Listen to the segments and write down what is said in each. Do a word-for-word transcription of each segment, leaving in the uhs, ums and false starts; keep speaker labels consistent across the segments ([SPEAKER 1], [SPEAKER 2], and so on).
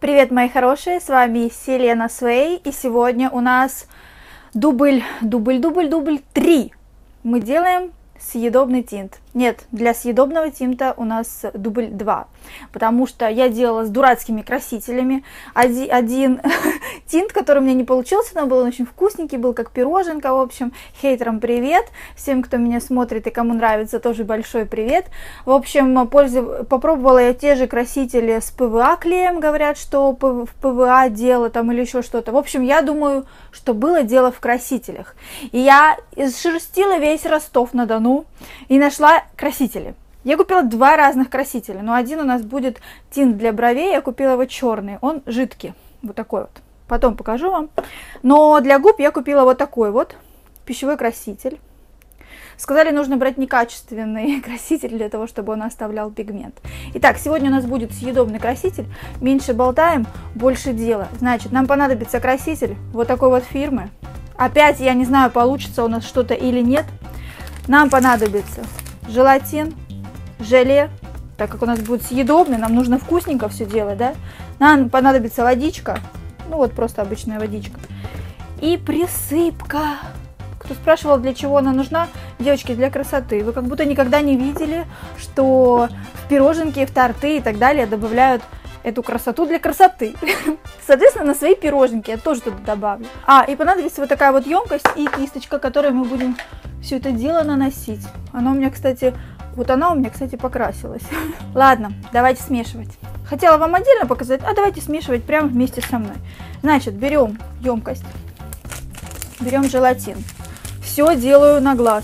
[SPEAKER 1] Привет, мои хорошие, с вами Селена Свей, и сегодня у нас дубль, дубль, дубль, дубль три. Мы делаем съедобный тинт. Нет, для съедобного тинта у нас дубль два, потому что я делала с дурацкими красителями. Один, один тинт, который у меня не получился, но был он очень вкусненький, был как пироженка, в общем. Хейтерам привет, всем, кто меня смотрит и кому нравится, тоже большой привет. В общем, пользов... попробовала я те же красители с ПВА клеем, говорят, что в ПВА дело там или еще что-то. В общем, я думаю, что было дело в красителях. И я изшерстила весь Ростов-на-Дону и нашла красители. Я купила два разных красителя, но один у нас будет тинт для бровей, я купила его черный, он жидкий, вот такой вот. Потом покажу вам. Но для губ я купила вот такой вот пищевой краситель. Сказали, нужно брать некачественный краситель для того, чтобы он оставлял пигмент. Итак, сегодня у нас будет съедобный краситель. Меньше болтаем, больше дела. Значит, нам понадобится краситель вот такой вот фирмы. Опять я не знаю, получится у нас что-то или нет. Нам понадобится желатин, желе, так как у нас будет съедобный, нам нужно вкусненько все делать, да? Нам понадобится водичка, ну вот просто обычная водичка. И присыпка. Кто спрашивал, для чего она нужна? Девочки, для красоты. Вы как будто никогда не видели, что в пироженки, в торты и так далее добавляют эту красоту для красоты. Соответственно, на свои пироженки я тоже туда добавлю. А, и понадобится вот такая вот емкость и кисточка, которой мы будем все это дело наносить. Она у меня, кстати, вот она у меня, кстати, покрасилась. Ладно, давайте смешивать. Хотела вам отдельно показать, а давайте смешивать прямо вместе со мной. Значит, берем емкость, берем желатин. Все делаю на глаз.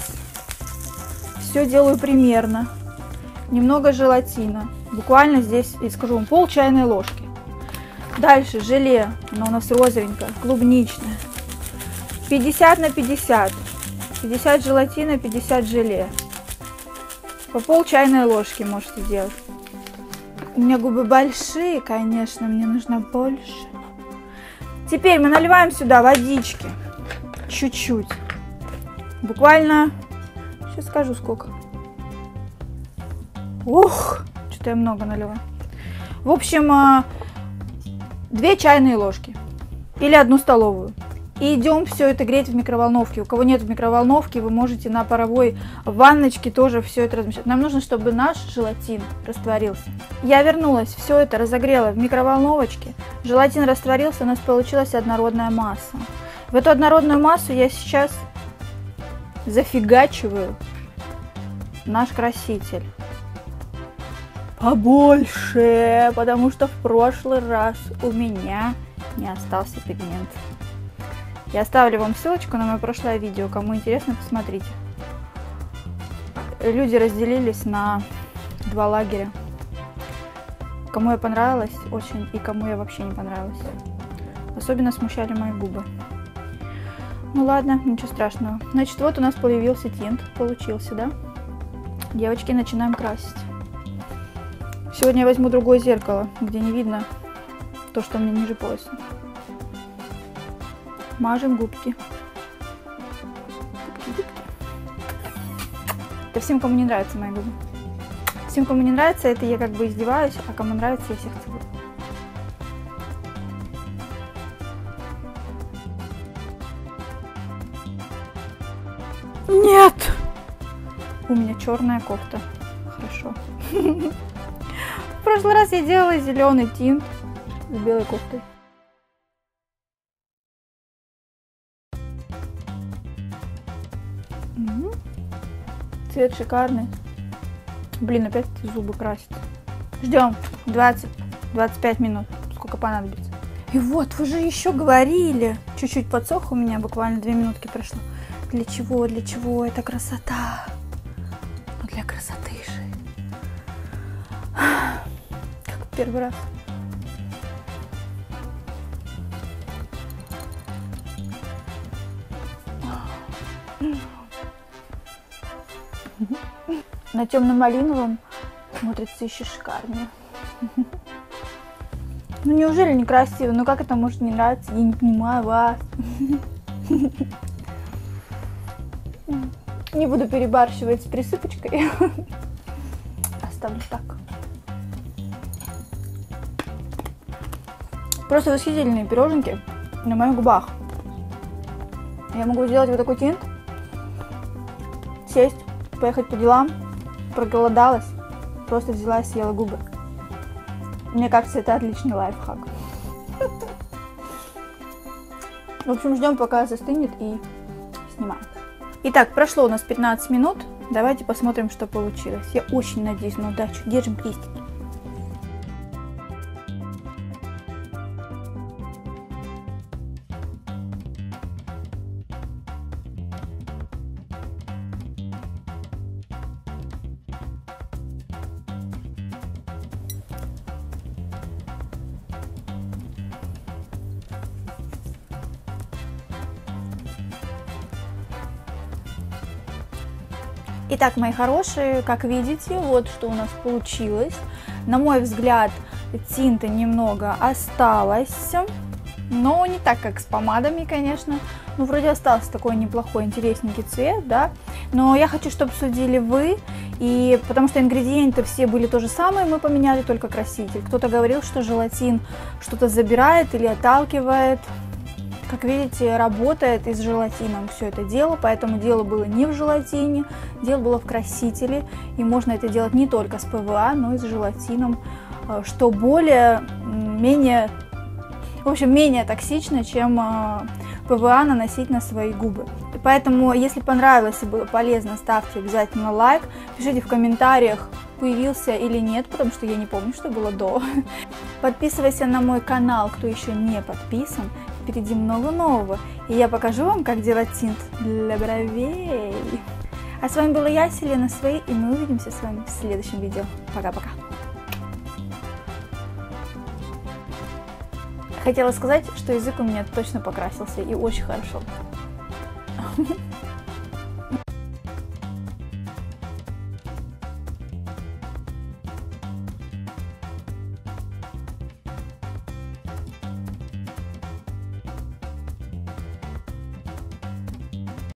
[SPEAKER 1] Все делаю примерно. Немного желатина. Буквально здесь, я скажу вам, пол чайной ложки. Дальше желе, оно у нас розовенькое, клубничное. пятьдесят на пятьдесят. пятьдесят желатина, пятьдесят желе. По пол чайной ложки можете делать. У меня губы большие, конечно, мне нужно больше. Теперь мы наливаем сюда водички. Чуть-чуть. Буквально, сейчас скажу сколько. Ух! Что-то я много наливаю. В общем, две чайные ложки или одну столовую. И идем все это греть в микроволновке. У кого нет в микроволновке, вы можете на паровой ванночке тоже все это размешать. Нам нужно, чтобы наш желатин растворился. Я вернулась, все это разогрела в микроволновочке. Желатин растворился, у нас получилась однородная масса. В эту однородную массу я сейчас зафигачиваю наш краситель. Побольше, потому что в прошлый раз у меня не остался пигмент. Я оставлю вам ссылочку на мое прошлое видео, кому интересно, посмотрите. Люди разделились на два лагеря. Кому я понравилась очень и кому я вообще не понравилась. Особенно смущали мои губы. Ну ладно, ничего страшного. Значит, вот у нас появился тинт, получился, да? Девочки, начинаем красить. Сегодня я возьму другое зеркало, где не видно то, что у меня ниже пояса. Мажем губки. Губки, губки. Это всем, кому не нравятся мои губы. Всем, кому не нравится, это я как бы издеваюсь, а кому нравится, я всех целую. Нет! У меня черная кофта. Хорошо. В прошлый раз я делала зеленый тинт с белой кофтой. Угу. Цвет шикарный. Блин, опять зубы красить. Ждем двадцать-двадцать пять минут, сколько понадобится. И вот, вы же еще говорили. Чуть-чуть подсох у меня, буквально две минутки прошло. Для чего, для чего эта красота? Ну, для красоты же. Как первый раз. На темно-малиновом смотрится еще шикарнее. Ну неужели не красиво? Ну как это может не нравиться? Я не понимаю вас. Не буду перебарщивать с присыпочкой. Оставлю так. Просто восхитительные пироженки на моих губах. Я могу сделать вот такой тинт, сесть, поехать по делам, проголодалась, просто взяла и съела губы. Мне кажется, это отличный лайфхак. В общем, ждем, пока застынет, и снимаем. Итак, прошло у нас пятнадцать минут. Давайте посмотрим, что получилось. Я очень надеюсь на удачу. Держим крестики. Итак, мои хорошие, как видите, вот что у нас получилось. На мой взгляд, тинта немного осталось, но не так, как с помадами, конечно. Ну, вроде остался такой неплохой, интересненький цвет, да. Но я хочу, чтобы судили вы, и потому что ингредиенты все были то же самое, мы поменяли только краситель. Кто-то говорил, что желатин что-то забирает или отталкивает. Как видите, работает и с желатином все это дело, поэтому дело было не в желатине, дело было в красителе, и можно это делать не только с ПВА, но и с желатином, что более, менее, в общем, менее токсично, чем ПВА наносить на свои губы. Поэтому, если понравилось и было полезно, ставьте обязательно лайк, пишите в комментариях, появился или нет, потому что я не помню, что было до. Подписывайся на мой канал, кто еще не подписан. Впереди много нового, и я покажу вам, как делать тинт для бровей. А с вами была я, Селена Свей, и мы увидимся с вами в следующем видео. Пока-пока. Хотела сказать, что язык у меня точно покрасился, и очень хорошо.